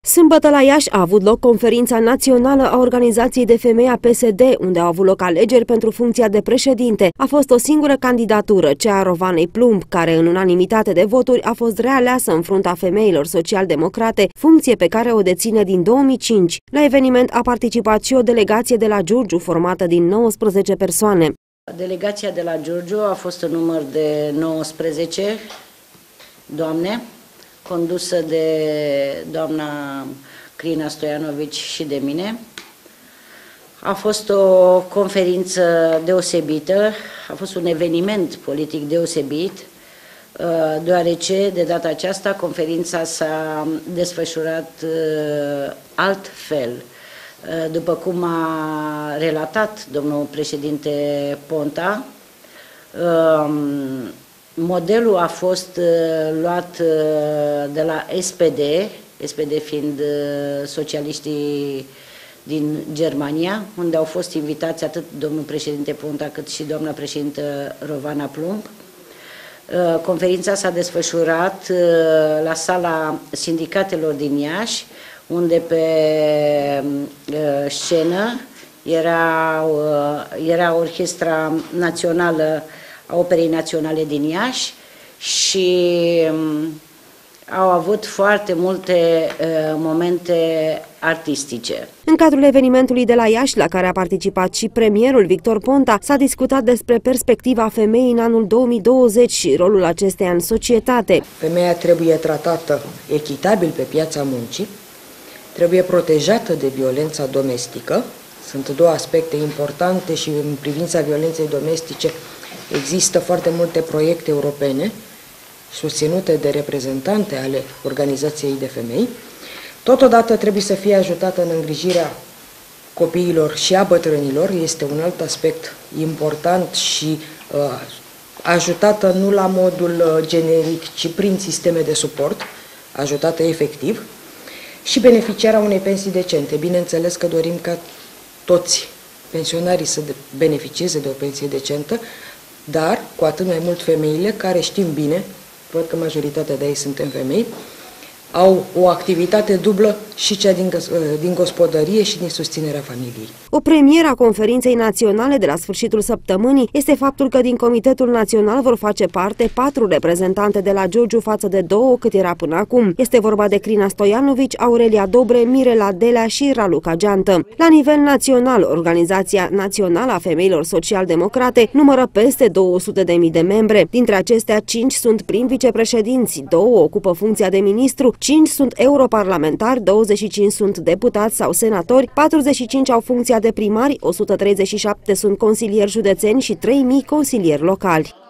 Sâmbătă la Iași a avut loc conferința națională a Organizației de Femei a PSD, unde au avut loc alegeri pentru funcția de președinte. A fost o singură candidatură, cea a Rovanei Plumb, care în unanimitate de voturi a fost realeasă în fruntea femeilor social-democrate, funcție pe care o deține din 2005. La eveniment a participat și o delegație de la Giurgiu, formată din 19 persoane. Delegația de la Giurgiu a fost în număr de 19 doamne, condusă de doamna Crina Stoianovici și de mine. A fost o conferință deosebită, a fost un eveniment politic deosebit, deoarece de data aceasta conferința s-a desfășurat altfel. După cum a relatat domnul președinte Ponta, modelul a fost luat de la SPD fiind socialiștii din Germania, unde au fost invitați atât domnul președinte Ponta cât și doamna președintă Rovana Plumb. Conferința s-a desfășurat la sala sindicatelor din Iași, unde pe scenă era Orchestra Națională a Operei Naționale din Iași și au avut foarte multe momente artistice. În cadrul evenimentului de la Iași, la care a participat și premierul Victor Ponta, s-a discutat despre perspectiva femeii în anul 2020 și rolul acesteia în societate. Femeia trebuie tratată echitabil pe piața muncii, trebuie protejată de violența domestică. Sunt două aspecte importante și în privința violenței domestice există foarte multe proiecte europene susținute de reprezentante ale Organizației de Femei. Totodată trebuie să fie ajutată în îngrijirea copiilor și a bătrânilor, este un alt aspect important și ajutată nu la modul generic, ci prin sisteme de suport, ajutată efectiv, și beneficiarea unei pensii decente. Bineînțeles că dorim ca toți pensionarii să beneficieze de o pensie decentă, dar cu atât mai mult femeile care, știm bine, văd că majoritatea de ei suntem femei, au o activitate dublă, și cea din gospodărie și din susținerea familiei. O premieră a conferinței naționale de la sfârșitul săptămânii este faptul că din Comitetul Național vor face parte 4 reprezentante de la Giurgiu față de 2 cât era până acum. Este vorba de Crina Stoianovici, Aurelia Dobre, Mirela Delea și Raluca Geantă. La nivel național, Organizația Națională a Femeilor Social-Democrate numără peste 200.000 de membre. Dintre acestea, 5 sunt prim vicepreședinți, 2 ocupă funcția de ministru, 5 sunt europarlamentari, 25 sunt deputați sau senatori, 45 au funcția de primari, 137 sunt consilieri județeni și 3.000 consilieri locali.